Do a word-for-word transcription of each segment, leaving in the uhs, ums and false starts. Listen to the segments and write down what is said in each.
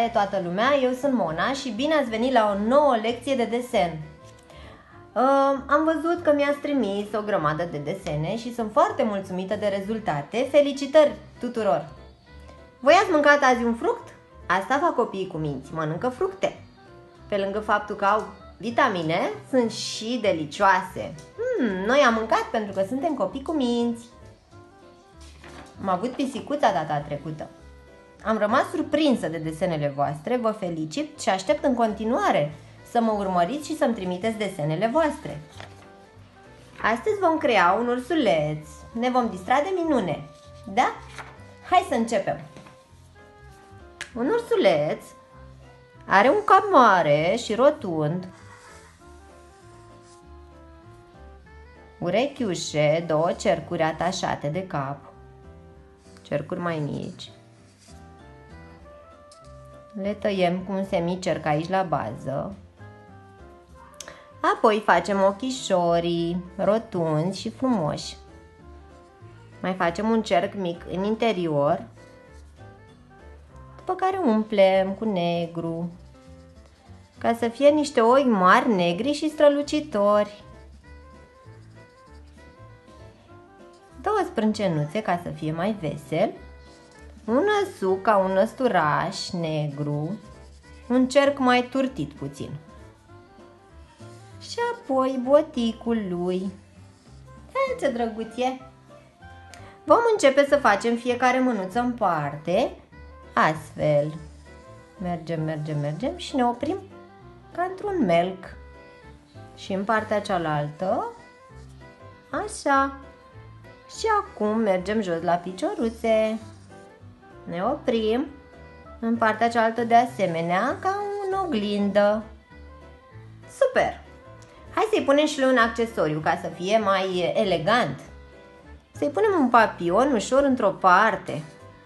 Salutare toată lumea, eu sunt Mona și bine ați venit la o nouă lecție de desen. uh, Am văzut că mi-ați trimis o grămadă de desene și sunt foarte mulțumită de rezultate. Felicitări tuturor! Voi ați mâncat azi un fruct? Asta fac copiii cu minți, mănâncă fructe. Pe lângă faptul că au vitamine, sunt și delicioase. hmm, Noi am mâncat pentru că suntem copii cu minți. Am avut pisicuța data trecută. Am rămas surprinsă de desenele voastre, vă felicit și aștept în continuare să mă urmăriți și să-mi trimiteți desenele voastre. Astăzi vom crea un ursuleț, ne vom distra de minune, da? Hai să începem! Un ursuleț are un cap mare și rotund, urechiușe, două cercuri atașate de cap, cercuri mai mici. Le tăiem cu un semicerc aici la bază. Apoi facem ochișorii rotunzi și frumoși. Mai facem un cerc mic în interior, după care umplem cu negru, ca să fie niște ochi mari, negri și strălucitori. Două sprâncenuțe ca să fie mai vesel, un năsuc ca un năsturaș negru, un cerc mai turtit puțin. Și apoi boticul lui. Hai, ce drăguț e! Vom începe să facem fiecare mânuță în parte, astfel. Mergem, mergem, mergem și ne oprim ca într-un melc. Și în partea cealaltă, așa. Și acum mergem jos la picioruțe. Ne oprim în partea cealaltă de asemenea, ca în oglindă. Super! Hai să-i punem și lui un accesoriu ca să fie mai elegant. Să-i punem un papion ușor într-o parte.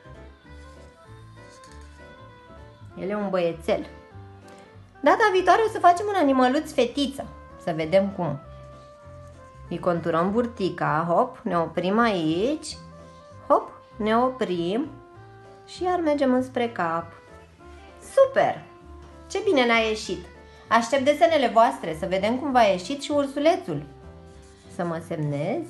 El e un băiețel. Data viitoare o să facem un animăluț fetiță. Să vedem cum. Îi conturăm burtica, hop, ne oprim aici, hop, ne oprim și iar mergem înspre cap. Super! Ce bine ne-a ieșit! Aștept desenele voastre să vedem cum v-a ieșit și ursulețul. Să mă semnez.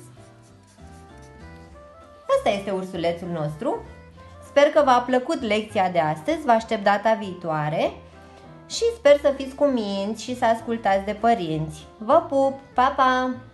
Asta este ursulețul nostru. Sper că v-a plăcut lecția de astăzi, vă aștept data viitoare și sper să fiți cuminți și să ascultați de părinți. Vă pup! Pa, pa!